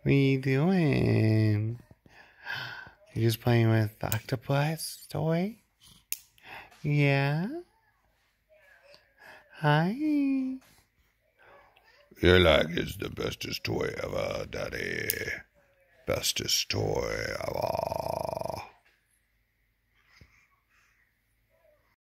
What are you doing? You just playing with the octopus toy? Yeah? Hi. You like it's the bestest toy ever, Daddy. Bestest toy ever.